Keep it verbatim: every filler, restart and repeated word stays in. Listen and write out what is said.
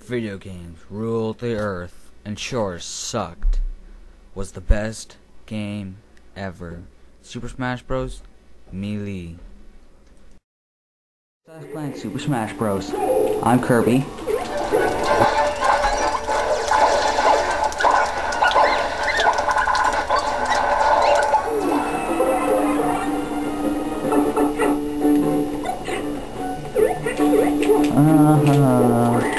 video games ruled the earth and sure sucked, was the best game ever. Super Smash Bros. Melee. Playing Super Smash Bros. I'm Kirby. Uh-huh.